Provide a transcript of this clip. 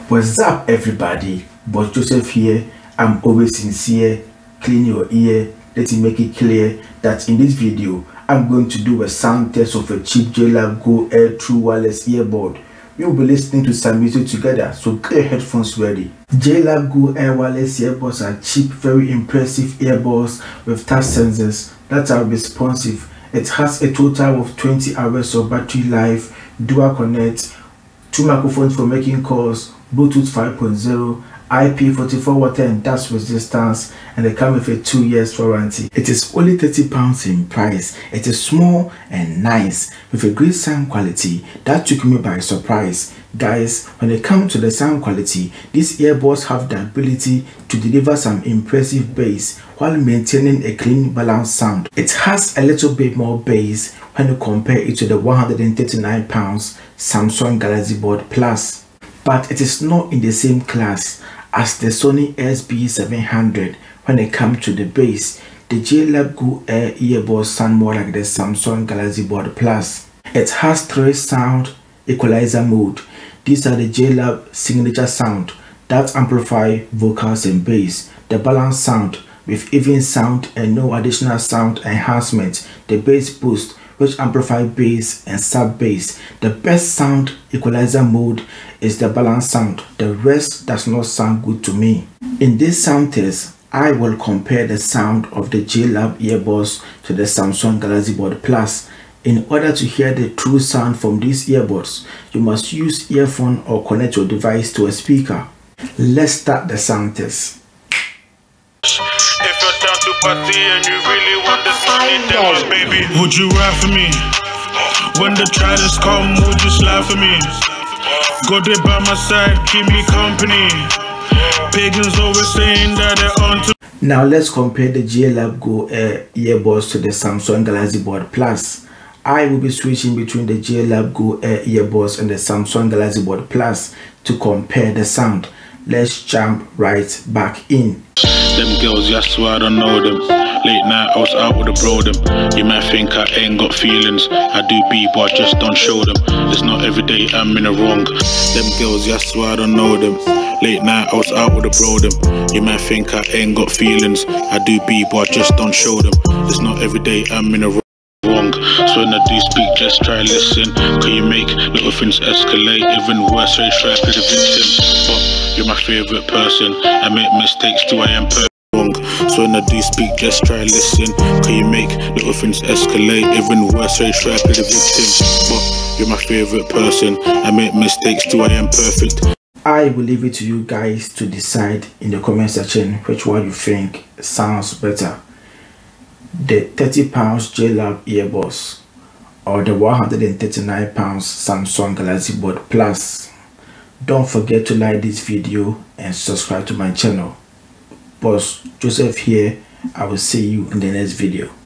What's up, everybody? Boss Joseph here. I'm always sincere. Clean your ear. Let me make it clear that in this video I'm going to do a sound test of a cheap JLab Go Air True Wireless earbud. We will be listening to some music together, so get your headphones ready. JLab Go Air Wireless earbuds are cheap, very impressive earbuds with touch sensors that are responsive. It has a total of 20 hours of battery life, dual connect, 2 microphones for making calls, Bluetooth 5.0, IP44 water and dust resistance, and they come with a 2 years warranty. It is only £30 in price. It is small and nice with a great sound quality that took me by surprise. Guys, when it comes to the sound quality, these earbuds have the ability to deliver some impressive bass while maintaining a clean, balanced sound. It has a little bit more bass when you compare it to the £139 Samsung Galaxy Buds Plus. But it is not in the same class as the Sony SB700 when it comes to the bass. The JLab Go Air earbuds sound more like the Samsung Galaxy Buds Plus. It has 3 sound equalizer mode. These are the JLab signature sound that amplify vocals and bass, the balanced sound with even sound and no additional sound enhancement, the bass boost which amplify bass and sub bass. The best sound equalizer mode is the balanced sound. The rest does not sound good to me. In this sound test, I will compare the sound of the JLab earbuds to the Samsung Galaxy Buds Plus. In order to hear the true sound from these earbuds, you must use earphone or connect your device to a speaker. Let's start the sound test. If you're down to party and you really want the money, then baby, would you ride for me? When the tridents come, would you slide for me? Go there by my side, keep me company. Pagans always saying that they're on to. Now let's compare the JLab Go Air earbuds to the Samsung Galaxy Buds Plus. I will be switching between the JLab Go Air earbuds and the Samsung Galaxy Buds Plus to compare the sound. Let's jump right back in. Them girls, yeah, I swear I don't know them. Late night, I was out with a bro them. You might think I ain't got feelings. I do be, but I just don't show them. It's not every day I'm in the wrong. Them girls, yeah, I swear I don't know them. Late night, I was out with a bro them. You might think I ain't got feelings. I do be, but I just don't show them. It's not every day I'm in the wrong. So when I do speak, just try listen. Can you make little things escalate? Even worse, so you try to play the victim. But you're my favorite person. I make mistakes too, I am wrong. So when I do speak, just try listen. Can you make little things escalate? Even worse, so you try to play the victim. But you're my favorite person. I make mistakes too, I am perfect. I will leave it to you guys to decide in the comment section which one you think sounds better. The £30 JLab earbuds or the £139 Samsung Galaxy Buds Plus. Don't forget to like this video and subscribe to my channel. Boss Joseph here. I will see you in the next video.